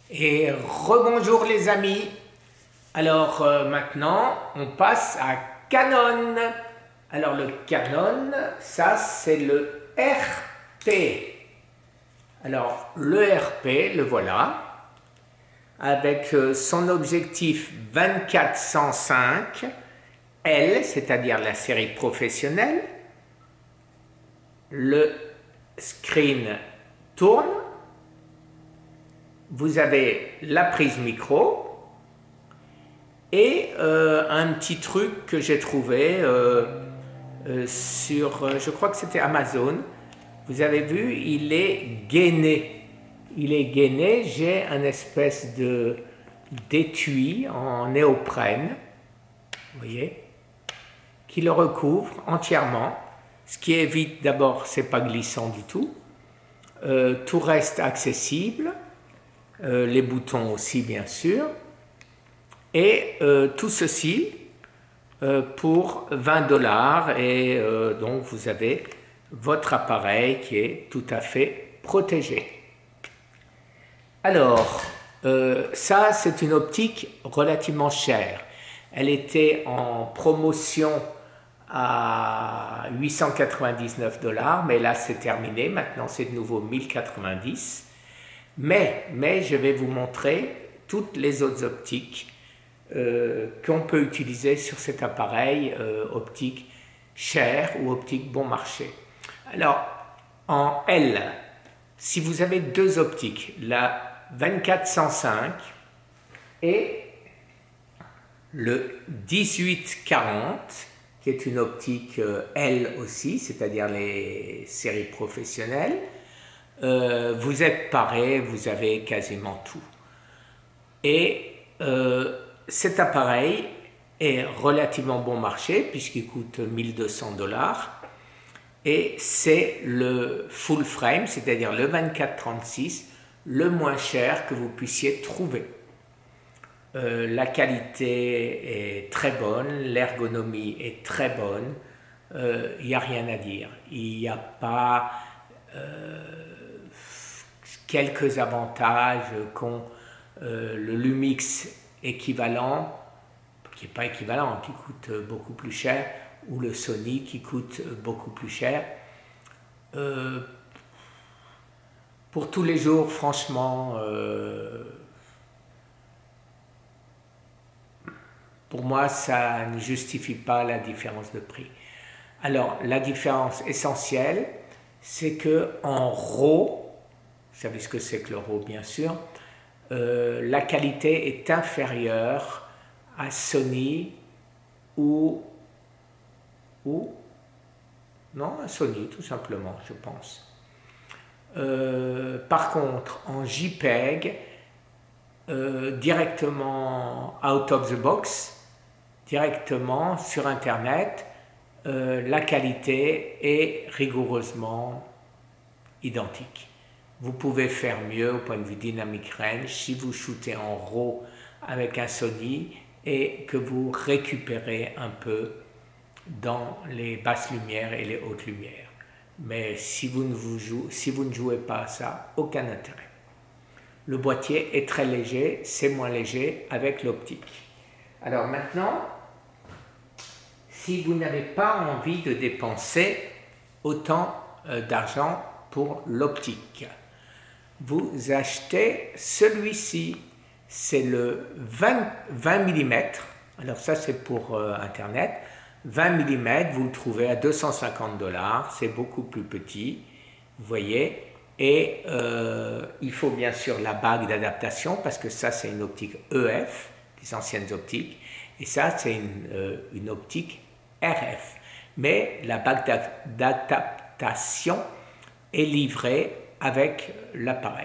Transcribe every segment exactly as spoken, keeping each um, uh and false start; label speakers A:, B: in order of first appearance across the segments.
A: Et rebonjour les amis. Alors euh, maintenant on passe à Canon. Alors le Canon, ça c'est le R P. Alors le R P, le voilà, avec euh, son objectif vingt-quatre cent cinq L, c'est-à-dire la série professionnelle. Le screen tourne. Vous avez la prise micro et euh, un petit truc que j'ai trouvé euh, euh, sur, euh, je crois que c'était Amazon. Vous avez vu, il est gainé. Il est gainé. J'ai un espèce de d'étui en néoprène, vous voyez, qui le recouvre entièrement. Ce qui évite d'abord, c'est pas glissant du tout. Euh, tout reste accessible. Euh, les boutons aussi bien sûr, et euh, tout ceci euh, pour vingt dollars, et euh, donc vous avez votre appareil qui est tout à fait protégé. Alors euh, ça c'est une optique relativement chère, elle était en promotion à huit cent quatre-vingt-dix-neuf dollars, mais là c'est terminé, maintenant c'est de nouveau mille quatre-vingt-dix. Mais, mais je vais vous montrer toutes les autres optiques euh, qu'on peut utiliser sur cet appareil euh, optique cher ou optique bon marché. Alors, en L, si vous avez deux optiques, la vingt-quatre cent cinq et le dix-huit quarante, qui est une optique euh, L aussi, c'est-à-dire les séries professionnelles, Euh, vous êtes paré, vous avez quasiment tout. Et euh, cet appareil est relativement bon marché puisqu'il coûte mille deux cents dollars et c'est le full frame, c'est-à-dire le vingt-quatre trente-six, le moins cher que vous puissiez trouver. Euh, la qualité est très bonne, l'ergonomie est très bonne, il euh, n'y a rien à dire. Il n'y a pas euh, quelques avantages qu'ont euh, le Lumix équivalent, qui n'est pas équivalent, qui coûte beaucoup plus cher, ou le Sony qui coûte beaucoup plus cher. Euh, pour tous les jours, franchement, euh, pour moi, ça ne justifie pas la différence de prix. Alors, la différence essentielle, c'est que en RAW, vous savez ce que c'est que le RAW bien sûr, euh, la qualité est inférieure à Sony ou, ou non, à Sony tout simplement, je pense. Euh, par contre, en JPEG, euh, directement out of the box, directement sur Internet, euh, la qualité est rigoureusement identique. Vous pouvez faire mieux au point de vue dynamic range si vous shootez en RAW avec un Sony et que vous récupérez un peu dans les basses lumières et les hautes lumières. Mais si vous ne, vous jouez, si vous ne jouez pas à ça, aucun intérêt. Le boîtier est très léger, c'est moins léger avec l'optique. Alors maintenant, si vous n'avez pas envie de dépenser autant euh, d'argent pour l'optique, vous achetez celui-ci, c'est le vingt millimètres, alors ça c'est pour euh, internet, vingt millimètres, vous le trouvez à deux cent cinquante dollars, c'est beaucoup plus petit, vous voyez, et euh, il faut bien sûr la bague d'adaptation, parce que ça c'est une optique E F, les anciennes optiques, et ça c'est une, euh, une optique R F, mais la bague d'adaptation est livrée avec l'appareil.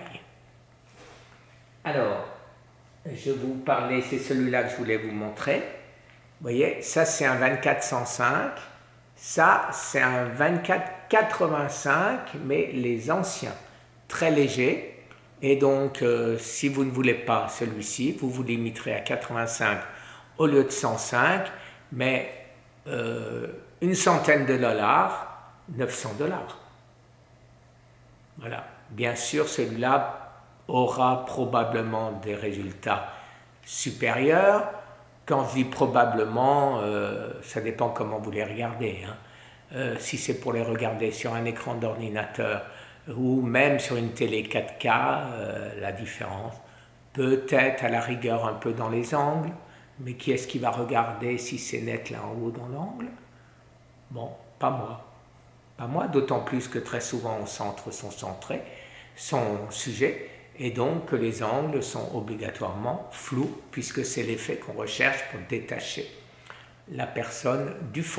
A: Alors, je vous parlais, c'est celui-là que je voulais vous montrer. Vous voyez, ça c'est un vingt-quatre cent cinq, ça c'est un vingt-quatre quatre-vingt-cinq, mais les anciens, très légers. Et donc, euh, si vous ne voulez pas celui-ci, vous vous limiterez à quatre-vingt-cinq au lieu de cent cinq, mais euh, une centaine de dollars, neuf cents dollars. Voilà, bien sûr celui-là aura probablement des résultats supérieurs. Quand je dis probablement, euh, ça dépend comment vous les regardez. Hein. Euh, si c'est pour les regarder sur un écran d'ordinateur ou même sur une télé quatre K, euh, la différence peut-être à la rigueur un peu dans les angles, mais qui est-ce qui va regarder si c'est net là en haut dans l'angle? Bon, pas moi. Pas moi, d'autant plus que très souvent au centre sont centrés, son sujet, et donc que les angles sont obligatoirement flous, puisque c'est l'effet qu'on recherche pour détacher la personne du fond.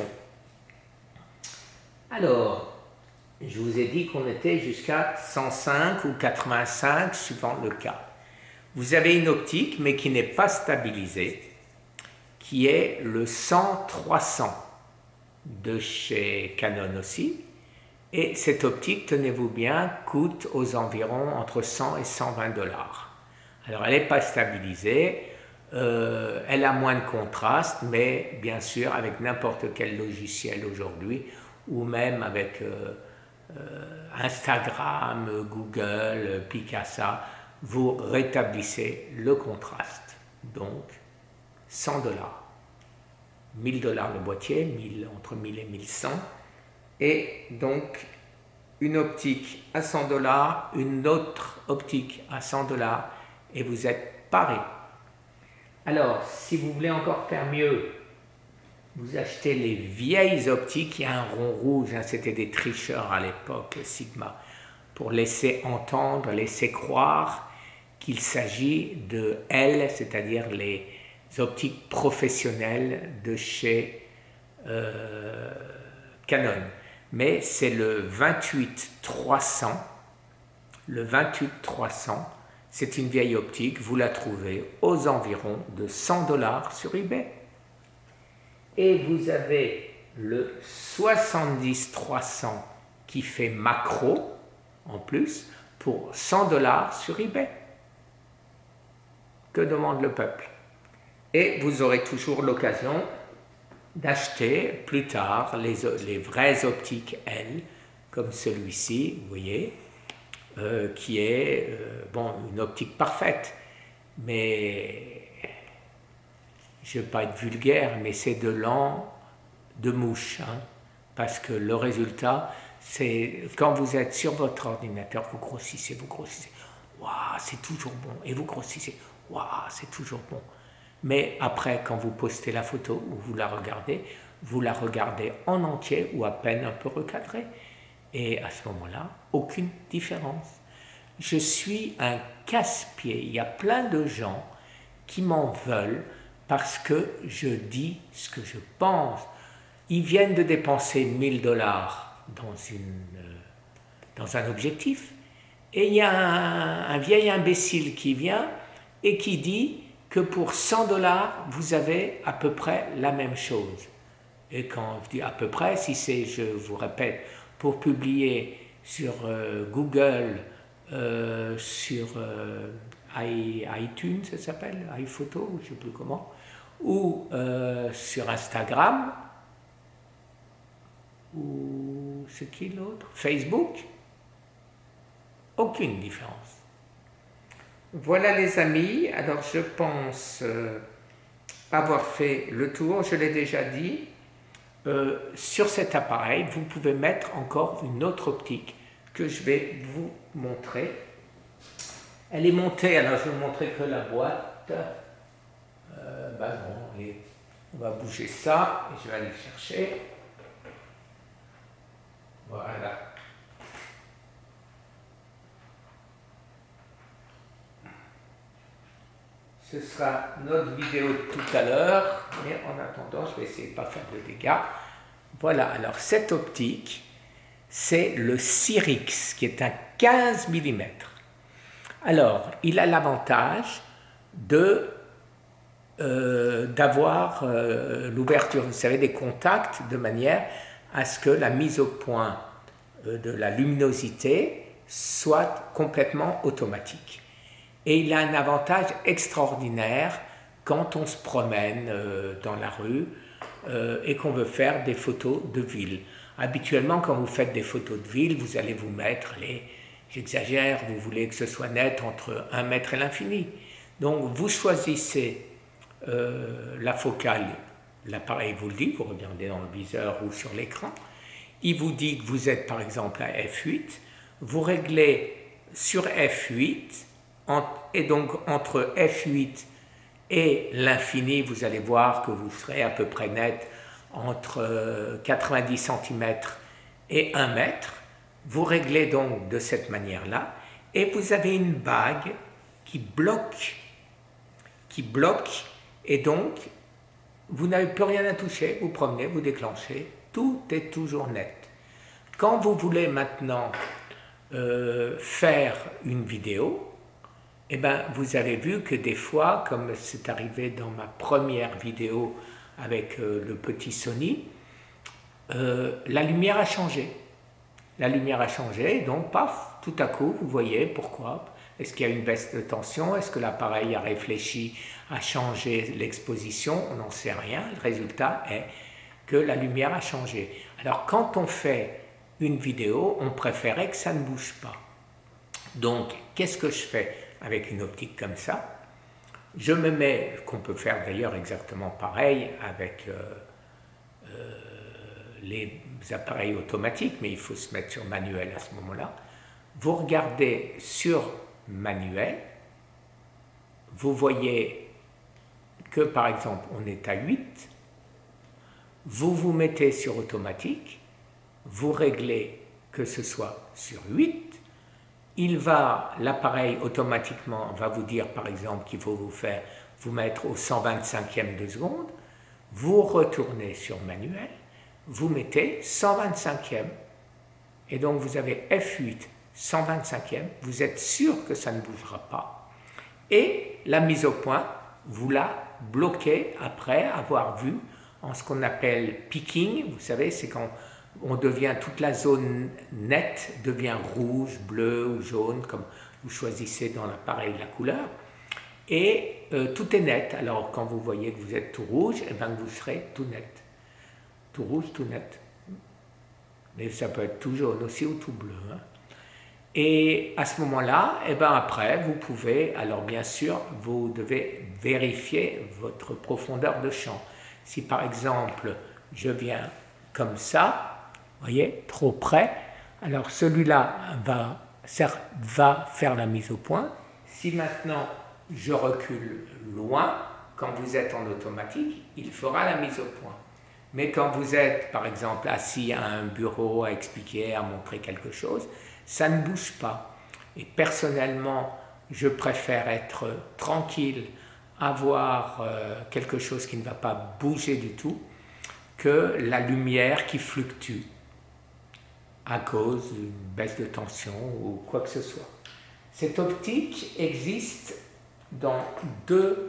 A: Alors, je vous ai dit qu'on était jusqu'à cent cinq ou quatre-vingt-cinq, suivant le cas. Vous avez une optique, mais qui n'est pas stabilisée, qui est le cent trois cents de chez Canon aussi. Et cette optique, tenez-vous bien, coûte aux environs entre cent et cent vingt dollars. Alors, elle n'est pas stabilisée, euh, elle a moins de contraste, mais bien sûr, avec n'importe quel logiciel aujourd'hui, ou même avec euh, euh, Instagram, Google, Picasa, vous rétablissez le contraste. Donc, cent dollars. mille dollars le boîtier, mille, entre mille et mille cent. Et donc, une optique à cent dollars, une autre optique à cent dollars, et vous êtes paré. Alors, si vous voulez encore faire mieux, vous achetez les vieilles optiques. Il y a un rond rouge, hein, c'était des tricheurs à l'époque, Sigma, pour laisser entendre, laisser croire qu'il s'agit de L, c'est-à-dire les optiques professionnelles de chez euh, Canon. Mais c'est le vingt-huit trois cents, le vingt-huit trois cents, c'est une vieille optique, vous la trouvez aux environs de cent dollars sur eBay. Et vous avez le soixante-dix trois cents qui fait macro, en plus, pour cent dollars sur eBay. Que demande le peuple? Et vous aurez toujours l'occasion d'acheter plus tard les, les vraies optiques L, comme celui-ci, vous voyez, euh, qui est euh, bon, une optique parfaite, mais je ne vais pas être vulgaire, mais c'est de l'an de mouche, hein, parce que le résultat, c'est quand vous êtes sur votre ordinateur, vous grossissez, vous grossissez, waouh, c'est toujours bon, et vous grossissez, waouh, c'est toujours bon. Mais après, quand vous postez la photo ou vous la regardez, vous la regardez en entier ou à peine un peu recadrée. Et à ce moment-là, aucune différence. Je suis un casse-pied. Il y a plein de gens qui m'en veulent parce que je dis ce que je pense. Ils viennent de dépenser mille dollars dans, une, dans un objectif. Et il y a un, un vieil imbécile qui vient et qui dit que pour cent dollars, vous avez à peu près la même chose. Et quand je dis à peu près, si c'est, je vous répète, pour publier sur euh, Google, euh, sur euh, iTunes, ça s'appelle, iPhoto, je ne sais plus comment, ou euh, sur Instagram, ou c'est qui l'autre? Facebook, aucune différence. Voilà les amis, alors je pense euh, avoir fait le tour, je l'ai déjà dit. Euh, sur cet appareil, vous pouvez mettre encore une autre optique que je vais vous montrer. Elle est montée, alors je vais vous montrer que la boîte. Euh, ben non, et on va bouger ça et je vais aller chercher. Voilà. Ce sera notre vidéo de tout à l'heure, mais en attendant, je vais essayer de ne pas faire de dégâts. Voilà, alors cette optique, c'est le Syrix, qui est un quinze millimètres. Alors, il a l'avantage de euh, d'avoir euh, l'ouverture, vous savez, des contacts, de manière à ce que la mise au point euh, de la luminosité soit complètement automatique. Et il a un avantage extraordinaire quand on se promène euh, dans la rue euh, et qu'on veut faire des photos de ville. Habituellement, quand vous faites des photos de ville, vous allez vous mettre les, j'exagère, vous voulez que ce soit net entre un mètre et l'infini. Donc vous choisissez euh, la focale, l'appareil vous le dit, vous regardez dans le viseur ou sur l'écran, il vous dit que vous êtes par exemple à F huit, vous réglez sur F huit, en, et donc entre F huit et l'infini, vous allez voir que vous serez à peu près net entre quatre-vingt-dix centimètres et un mètre. Vous réglez donc de cette manière-là, et vous avez une bague qui bloque, qui bloque, et donc vous n'avez plus rien à toucher, vous promenez, vous déclenchez, tout est toujours net. Quand vous voulez maintenant euh, faire une vidéo, eh ben, vous avez vu que des fois, comme c'est arrivé dans ma première vidéo avec euh, le petit Sony, euh, la lumière a changé. La lumière a changé, donc paf, tout à coup, vous voyez pourquoi. Est-ce qu'il y a une baisse de tension? Est-ce que l'appareil a réfléchi à changer l'exposition? On n'en sait rien. Le résultat est que la lumière a changé. Alors quand on fait une vidéo, on préférait que ça ne bouge pas. Donc, qu'est-ce que je fais avec une optique comme ça? Je me mets, qu'on peut faire d'ailleurs exactement pareil avec euh, euh, les appareils automatiques, mais il faut se mettre sur manuel à ce moment-là. Vous regardez sur manuel, vous voyez que par exemple on est à huit, vous vous mettez sur automatique, vous réglez que ce soit sur huit, il va, l'appareil automatiquement va vous dire par exemple qu'il faut vous faire, vous mettre au cent vingt-cinquième de seconde, vous retournez sur manuel, vous mettez cent vingt-cinquième, et donc vous avez F huit, cent vingt-cinquième, vous êtes sûr que ça ne bougera pas, et la mise au point, vous la bloquez après avoir vu en ce qu'on appelle peaking, vous savez, c'est quand on devient, toute la zone nette devient rouge, bleu ou jaune, comme vous choisissez dans l'appareil la couleur, et euh, tout est net. Alors quand vous voyez que vous êtes tout rouge, et bien vous serez tout net. Tout rouge, tout net. Mais ça peut être tout jaune aussi ou tout bleu. Hein. Et à ce moment-là, et ben après, vous pouvez, alors bien sûr, vous devez vérifier votre profondeur de champ. Si par exemple, je viens comme ça, vous voyez, trop près, alors celui-là va, va faire la mise au point. Si maintenant je recule loin, quand vous êtes en automatique, il fera la mise au point. Mais quand vous êtes, par exemple, assis à un bureau à expliquer, à montrer quelque chose, ça ne bouge pas. Et personnellement, je préfère être tranquille, avoir euh, quelque chose qui ne va pas bouger du tout, que la lumière qui fluctue à cause d'une baisse de tension ou quoi que ce soit. Cette optique existe dans deux,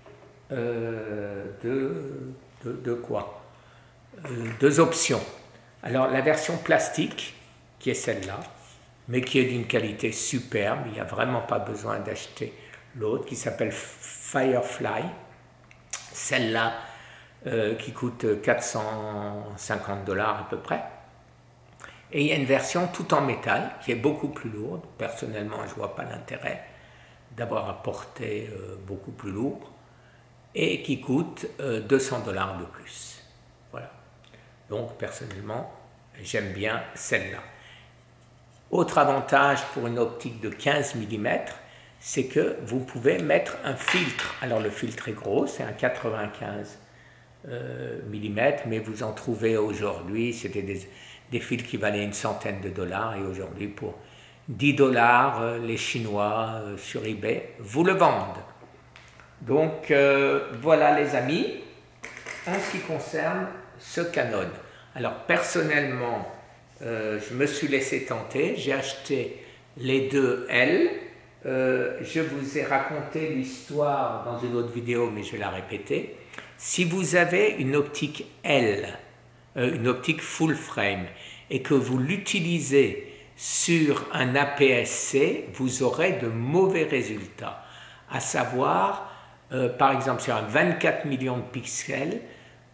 A: euh, deux, deux, deux quoi euh, deux options. Alors la version plastique, qui est celle-là, mais qui est d'une qualité superbe, il n'y a vraiment pas besoin d'acheter l'autre, qui s'appelle Firefly, celle-là euh, qui coûte quatre cent cinquante dollars à peu près. Et il y a une version tout en métal qui est beaucoup plus lourde. Personnellement, je ne vois pas l'intérêt d'avoir à porter euh, beaucoup plus lourd et qui coûte euh, deux cents dollars de plus. Voilà. Donc, personnellement, j'aime bien celle-là. Autre avantage pour une optique de quinze millimètres, c'est que vous pouvez mettre un filtre. Alors, le filtre est gros, c'est un quatre-vingt-quinze millimètres, mais vous en trouvez aujourd'hui, c'était des des fils qui valaient une centaine de dollars, et aujourd'hui pour dix dollars, les Chinois euh, sur eBay vous le vendent. Donc euh, voilà les amis, en ce qui concerne ce Canon. Alors personnellement, euh, je me suis laissé tenter, j'ai acheté les deux L, euh, je vous ai raconté l'histoire dans une autre vidéo, mais je vais la répéter. Si vous avez une optique L, une optique full frame, et que vous l'utilisez sur un A P S C, vous aurez de mauvais résultats. À savoir, euh, par exemple sur un vingt-quatre millions de pixels,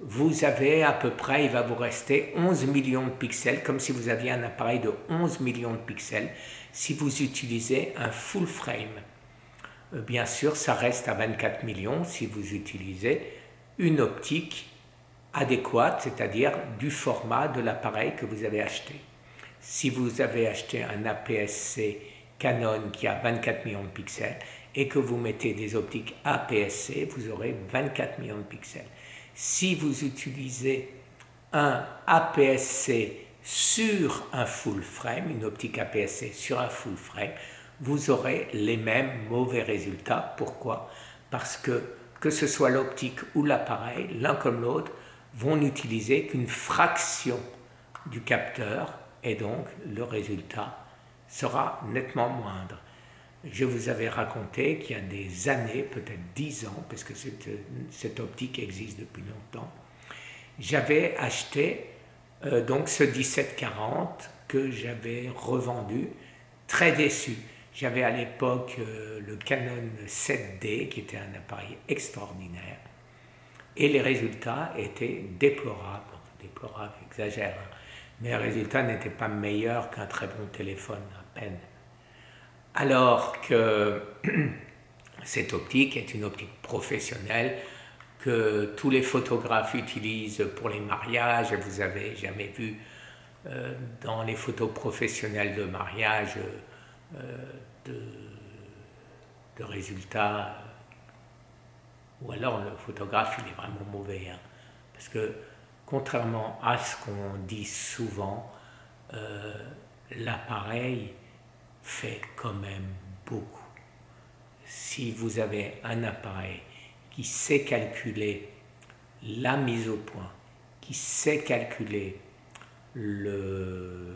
A: vous avez à peu près, il va vous rester onze millions de pixels, comme si vous aviez un appareil de onze millions de pixels, si vous utilisez un full frame. Bien sûr, ça reste à vingt-quatre millions si vous utilisez une optique adéquate, c'est-à-dire du format de l'appareil que vous avez acheté. Si vous avez acheté un A P S C Canon qui a vingt-quatre millions de pixels et que vous mettez des optiques A P S C, vous aurez vingt-quatre millions de pixels. Si vous utilisez un A P S C sur un full frame, une optique A P S C sur un full frame, vous aurez les mêmes mauvais résultats. Pourquoi? Parce que, que ce soit l'optique ou l'appareil, l'un comme l'autre, vont n'utiliser qu'une fraction du capteur et donc le résultat sera nettement moindre. Je vous avais raconté qu'il y a des années, peut-être dix ans, parce que cette, cette optique existe depuis longtemps, j'avais acheté euh, donc ce dix-sept quarante que j'avais revendu, très déçu. J'avais à l'époque euh, le Canon sept D qui était un appareil extraordinaire et les résultats étaient déplorables, déplorables, j'exagère, hein, mais les résultats n'étaient pas meilleurs qu'un très bon téléphone, à peine. Alors que cette optique est une optique professionnelle que tous les photographes utilisent pour les mariages, et vous avez jamais vu euh, dans les photos professionnelles de mariage euh, de, de résultats, ou alors le photographe il est vraiment mauvais, hein, parce que contrairement à ce qu'on dit souvent, euh, l'appareil fait quand même beaucoup. Si vous avez un appareil qui sait calculer la mise au point, qui sait calculer le,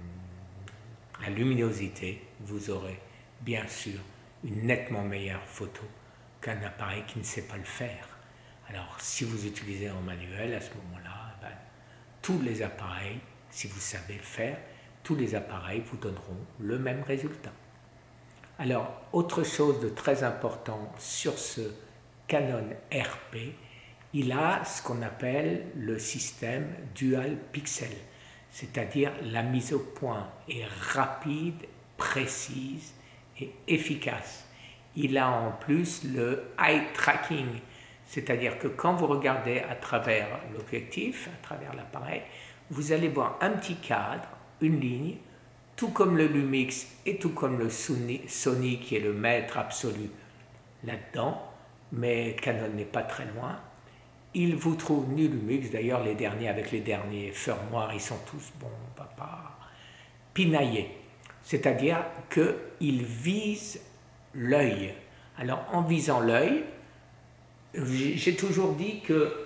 A: la luminosité, vous aurez bien sûr une nettement meilleure photo qu'un appareil qui ne sait pas le faire. Alors si vous utilisez en manuel, à ce moment-là, ben, tous les appareils, si vous savez le faire, tous les appareils vous donneront le même résultat. Alors, autre chose de très important sur ce Canon R P, il a ce qu'on appelle le système Dual Pixel, c'est-à-dire la mise au point est rapide, précise et efficace. Il a en plus le eye tracking, c'est-à-dire que quand vous regardez à travers l'objectif, à travers l'appareil, vous allez voir un petit cadre, une ligne, tout comme le Lumix et tout comme le Sony, Sony qui est le maître absolu là-dedans, mais Canon n'est pas très loin. Il vous trouve ni Lumix, d'ailleurs les derniers avec les derniers firmware, ils sont tous bons, on ne va pas pinailler. C'est-à-dire qu'ils visent l'œil. Alors en visant l'œil, j'ai toujours dit que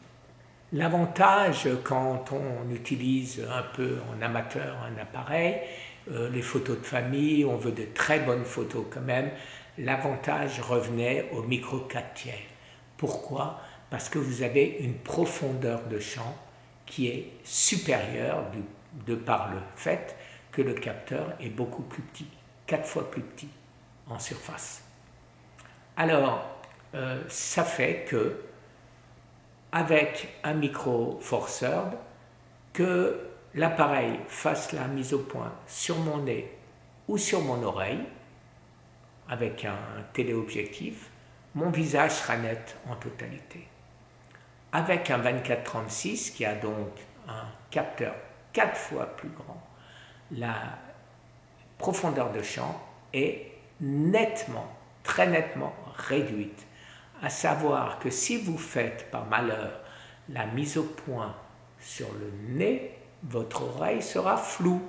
A: l'avantage quand on utilise un peu en amateur un appareil, euh, les photos de famille, on veut de très bonnes photos quand même, l'avantage revenait au micro quatre tiers. Pourquoi? Parce que vous avez une profondeur de champ qui est supérieure du, de par le fait que le capteur est beaucoup plus petit, quatre fois plus petit en surface. Alors, euh, ça fait que avec un micro forceur, que l'appareil fasse la mise au point sur mon nez ou sur mon oreille, avec un téléobjectif, mon visage sera net en totalité. Avec un vingt-quatre trente-six, qui a donc un capteur quatre fois plus grand, la profondeur de champ est nettement, très nettement réduite. À savoir que si vous faites par malheur la mise au point sur le nez, votre oreille sera floue.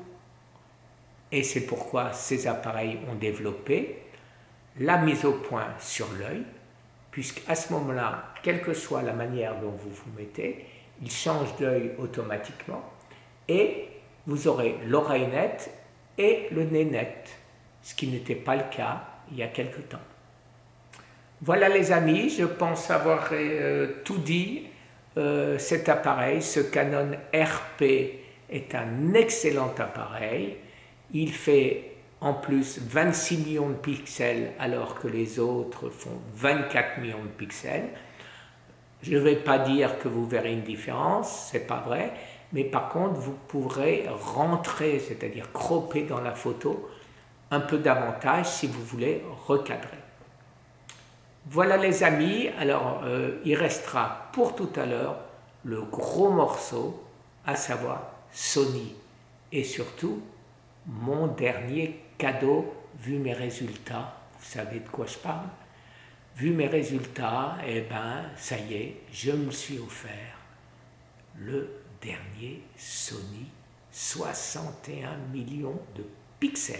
A: Et c'est pourquoi ces appareils ont développé la mise au point sur l'œil, puisqu'à ce moment-là, quelle que soit la manière dont vous vous mettez, il change d'œil automatiquement et vous aurez l'oreille nette et le nez net, ce qui n'était pas le cas il y a quelque temps. Voilà les amis, je pense avoir euh, tout dit. Euh, cet appareil, ce Canon R P est un excellent appareil. Il fait en plus vingt-six millions de pixels alors que les autres font vingt-quatre millions de pixels. je ne vais pas dire que vous verrez une différence, c'est pas vrai, mais par contre vous pourrez rentrer, c'est-à-dire cropper dans la photo un peu davantage si vous voulez recadrer. Voilà les amis, alors euh, il restera pour tout à l'heure le gros morceau, à savoir Sony, et surtout mon dernier cadeau vu mes résultats. Vous savez de quoi je parle? Vu mes résultats, eh ben ça y est, je me suis offert le dernier Sony soixante et un millions de pixels.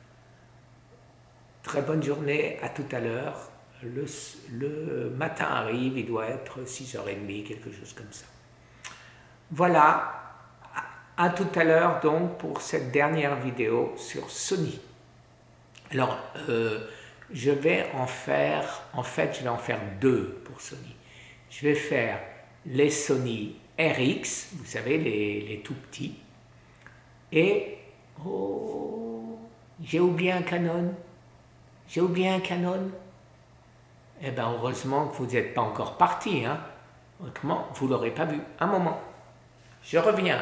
A: Très bonne journée, à tout à l'heure. Le, le matin arrive, il doit être six heures trente, quelque chose comme ça. Voilà, à tout à l'heure donc pour cette dernière vidéo sur Sony. Alors, euh, je vais en faire, en fait, je vais en faire deux pour Sony. Je vais faire les Sony R X, vous savez, les, les tout petits, et, oh, j'ai oublié un Canon, j'ai oublié un Canon. Eh bien, heureusement que vous n'êtes pas encore parti, hein? Autrement, vous ne l'aurez pas vu. Un moment, je reviens.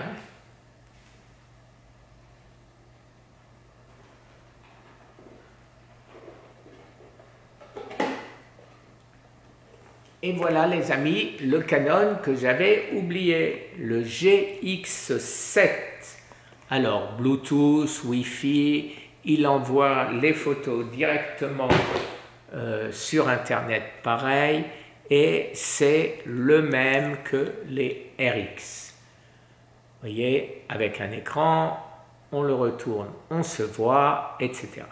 A: Et voilà les amis, le Canon que j'avais oublié, le G X sept. Alors, Bluetooth, Wi-Fi, il envoie les photos directement Euh, sur internet pareil, et c'est le même que les R X. Vous voyez, avec un écran, on le retourne, on se voit, et cetera.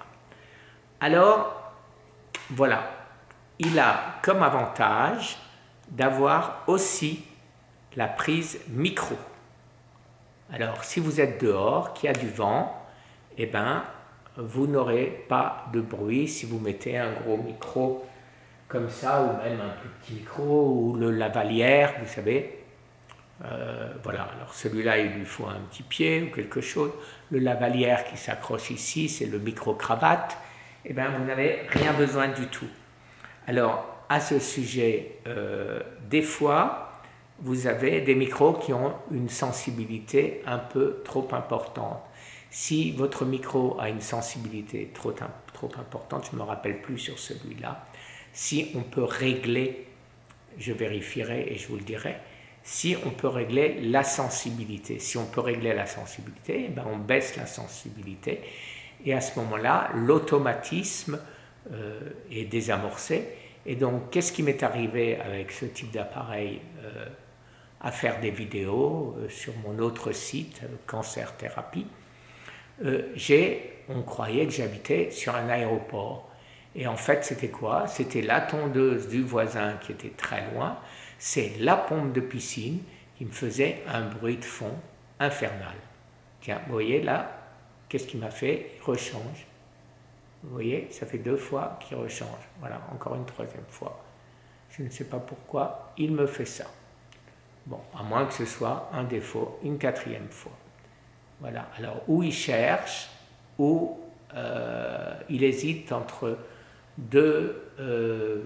A: Alors, voilà, il a comme avantage d'avoir aussi la prise micro. Alors, si vous êtes dehors, qu'il y a du vent, eh ben, vous n'aurez pas de bruit si vous mettez un gros micro comme ça, ou même un plus petit micro, ou le lavalière, vous savez. Euh, voilà, alors celui-là, il lui faut un petit pied ou quelque chose. Le lavalière qui s'accroche ici, c'est le micro-cravate. Eh bien, vous n'avez rien besoin du tout. Alors, à ce sujet, euh, des fois, vous avez des micros qui ont une sensibilité un peu trop importante. Si votre micro a une sensibilité trop, trop importante, je ne me rappelle plus sur celui-là, si on peut régler, je vérifierai et je vous le dirai, si on peut régler la sensibilité. Si on peut régler la sensibilité, eh ben on baisse la sensibilité et à ce moment-là, l'automatisme euh, est désamorcé. Et donc, qu'est-ce qui m'est arrivé avec ce type d'appareil euh, à faire des vidéos euh, sur mon autre site, euh, Cancer Thérapie. Euh, j'ai, on croyait que j'habitais sur un aéroport. Et en fait, c'était quoi? C'était la tondeuse du voisin qui était très loin. C'est la pompe de piscine qui me faisait un bruit de fond infernal. Tiens, vous voyez là, qu'est-ce qu'il m'a fait? Il rechange. Vous voyez, ça fait deux fois qu'il rechange. Voilà, encore une troisième fois. Je ne sais pas pourquoi il me fait ça. Bon, à moins que ce soit un défaut, une quatrième fois. Voilà, alors où il cherche, où euh, il hésite entre deux, euh,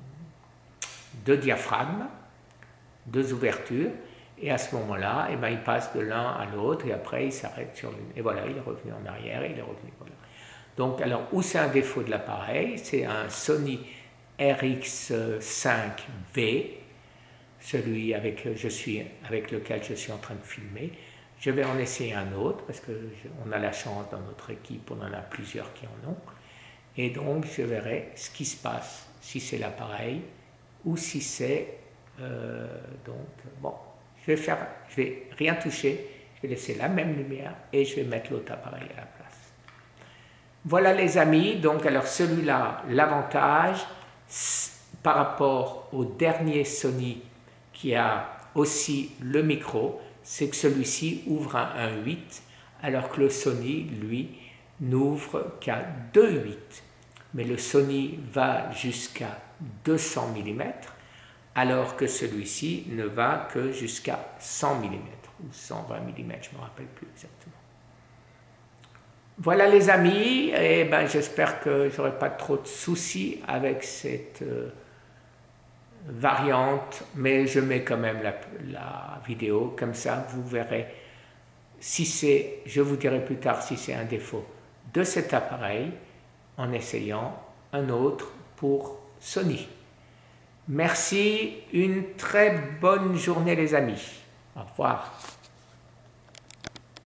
A: deux diaphragmes, deux ouvertures, et à ce moment-là, eh ben, il passe de l'un à l'autre, et après il s'arrête sur l'une. Et voilà, il est revenu en arrière, et il est revenu. Voilà. Donc, alors, où c'est un défaut de l'appareil? C'est un Sony R X cinq V, celui avec, je suis, avec lequel je suis en train de filmer. Je vais en essayer un autre parce qu'on a la chance dans notre équipe, on en a plusieurs qui en ont. Et donc je verrai ce qui se passe, si c'est l'appareil ou si c'est... Euh, donc bon, je vais faire, je vais rien toucher, je vais laisser la même lumière et je vais mettre l'autre appareil à la place. Voilà les amis, donc alors celui-là, l'avantage par rapport au dernier Sony qui a aussi le micro, c'est que celui-ci ouvre à un huit, alors que le Sony, lui, n'ouvre qu'à deux huit. Mais le Sony va jusqu'à deux cents millimètres, alors que celui-ci ne va que jusqu'à cent millimètres, ou cent vingt millimètres, je ne me rappelle plus exactement. Voilà les amis, et ben, j'espère que je n'aurai pas trop de soucis avec cette, euh, variantes, mais je mets quand même la, la vidéo, comme ça vous verrez si c'est, je vous dirai plus tard si c'est un défaut de cet appareil en essayant un autre pour Sony. Merci, une très bonne journée les amis. Au revoir.